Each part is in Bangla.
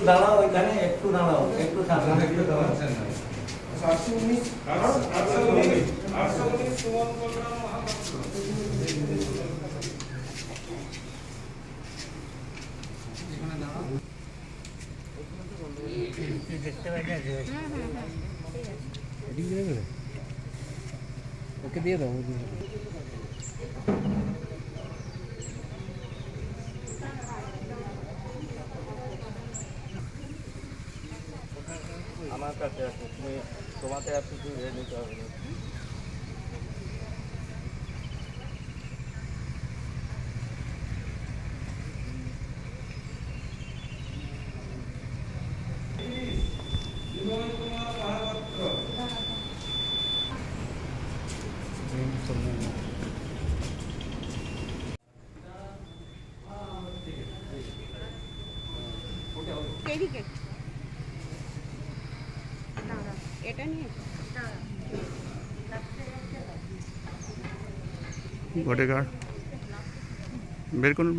দাঁড়াও, এখানে একটু দাঁড়াও, একটু থাকো, একটু দাঁড়াও। 819 সুমন কল্যাণ মহাপাত্র। দেখতে পাই না যে ওকে দিয়ে দাও। আমার কাছে আছে, তুমি তোমাকে আর কিছু নিতে হবে না। বিমল কুমার মহাপাত্র। এটা নিয়ে ভোটার কার্ড বের করুন।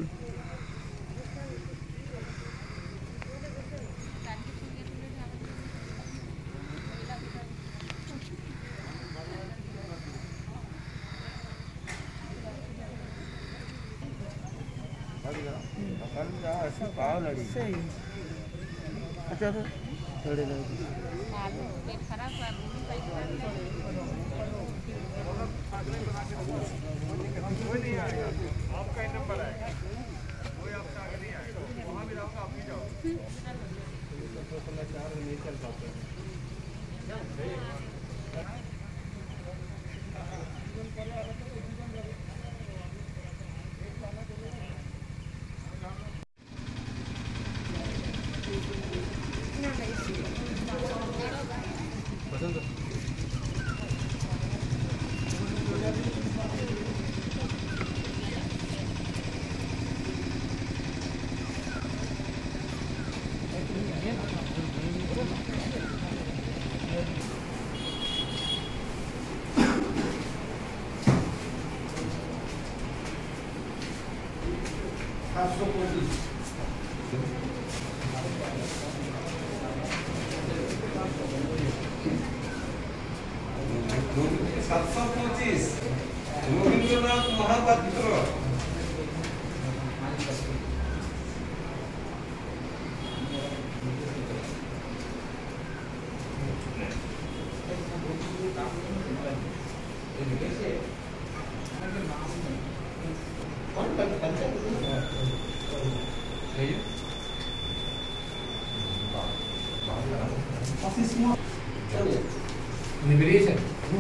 अच्छा तो थोड़े लोग पेट खराब हुआ कोई नहीं आएगा, आपका ही नंबर आएगा, कोई आपसे आगे नहीं आएगा, वहाँ भी रहूँगा, आप भी जाओ। नहीं चल पाते। सातशो 25 रवींद्रनाथ महापात्र। लिबरेशन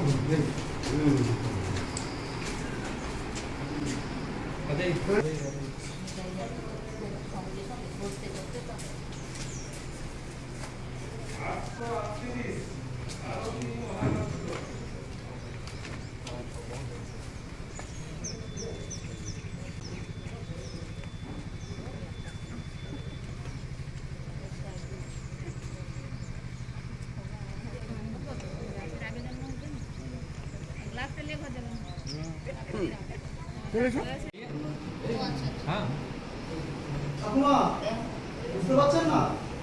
हाँ ঠাকুমা বুঝতে পারছেন না?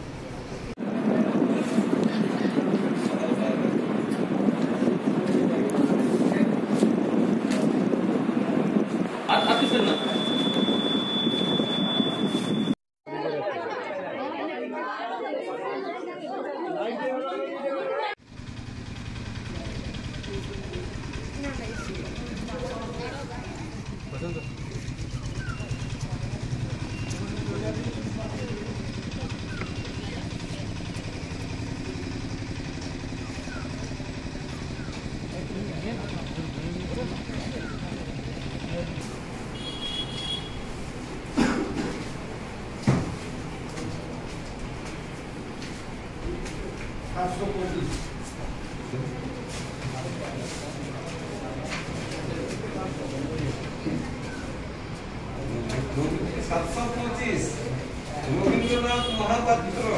सातशो 25 रवींद्रनाथ महापात्र।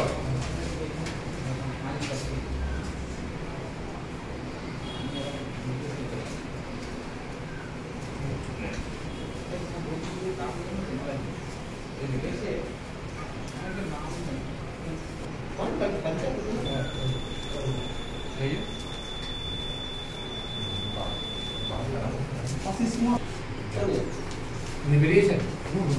Liberation.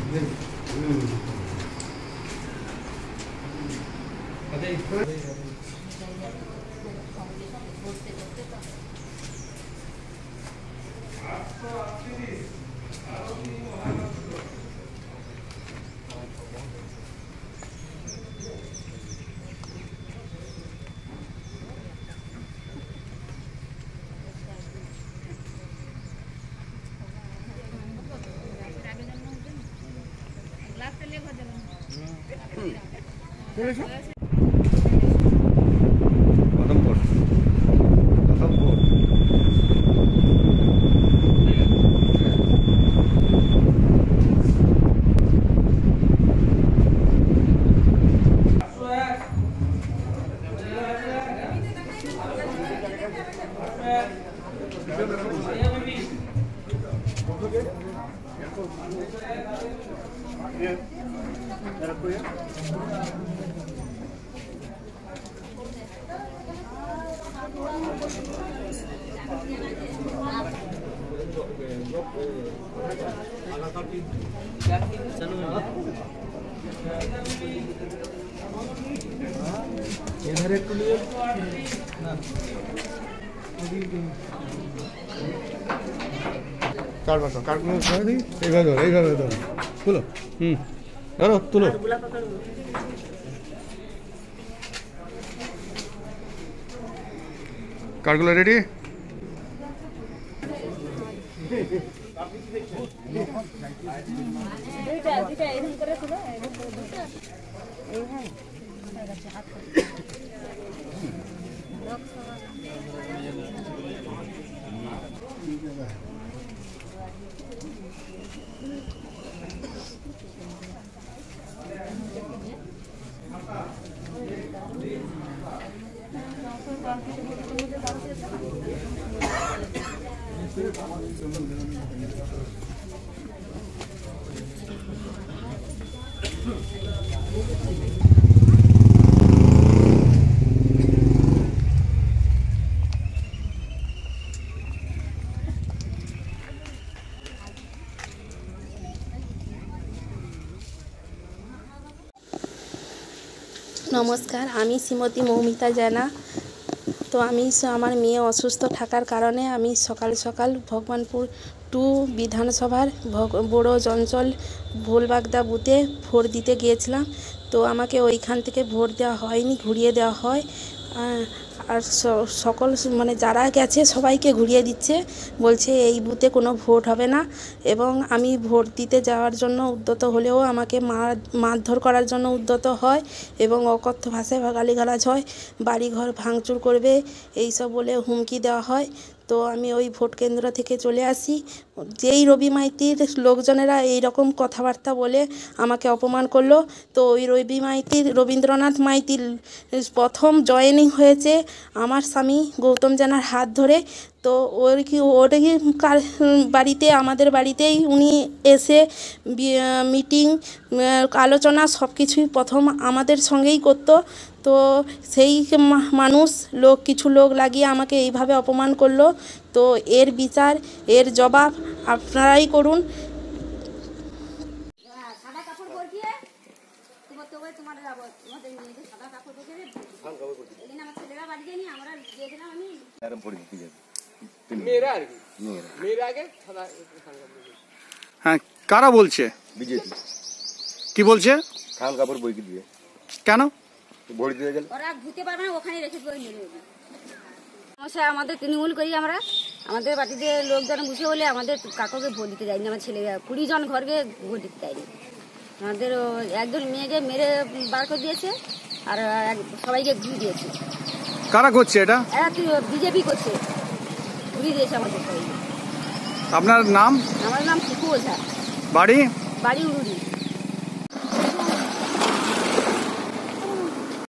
কদমপুর কদমপুর इधर एक लिए কার বাসা কার কোনো এইভাবে ধরো তুলো ধরো তুলো কারগুলো রেডি নমস্কার, আমি শ্রীমতী মৌমিতা জানা। তো আমি আমার মেয়ে অসুস্থ থাকার কারণে আমি সকাল সকাল ভগবানপুর 2 বিধানসভার বড় অঞ্চল ভোলবাগদা বুথে ভোট দিতে গিয়েছিলাম। তো আমাকে ওইখান থেকে ভোট দেওয়া হয়নি, ঘুরিয়ে দেওয়া হয়। আর সকল মানে যারা গেছে সবাইকে ঘুরিয়ে দিচ্ছে, বলছে এই বুথে কোনো ভোট হবে না। এবং আমি ভোট দিতে যাওয়ার জন্য উদ্যত হলেও আমাকে মারধর করার জন্য উদ্যত হয় এবং অকথ্য ভাষায় গালিগালাজ হয়, বাড়িঘর ভাঙচুর করবে এইসব বলে হুমকি দেওয়া হয়। তো আমি ওই ভোট কেন্দ্র থেকে চলে আসি। যেই রবি মাইতির লোকজনেরা এই রকম কথাবার্তা বলে আমাকে অপমান করলো। তো ওই রবীন্দ্রনাথ মাইতির প্রথম জয়েনিং হয়েছে আমার স্বামী গৌতম জানার হাত ধরে। তো ওর কি বাড়িতে আমাদের বাড়িতেই উনি এসে মিটিং আলোচনা সব কিছুই প্রথম আমাদের সঙ্গেই করতো। তো সেই কিছু লোক লাগিয়ে আমাকে এইভাবে অপমান করলো। তো এর বিচার, এর জবাব আপনারাই করুন। হ্যাঁ, কারা বলছে? বিজেপি কি বলছে? খান কাপড় বই কি দিয়ে কেন ভোট দিতে গেল? ওরা ঘুরতে পারবে না, ওখানে রেখে সমস্যা আমাদের তৃণমূল করি আমরা। আমাদের বাড়িতে লোকজন বসে হলে আমাদের কাকুকে ভোট দিতে যায়নি, আমার ছেলে 20 জন ঘরকে ভোট দিতে যায়নি। আমাদের একজন মেয়েকে মেরে বার করে দিয়েছে আর সবাইকে ঘুরিয়ে দিয়েছে। কারা করছে এটা? বিজেপি করছে, ঘুরিয়ে দিয়েছে আমাদের সবাইকে। আপনার নাম? আমার নাম টিকু ওঝা, বাড়ি বাড়ি উড়ুরি।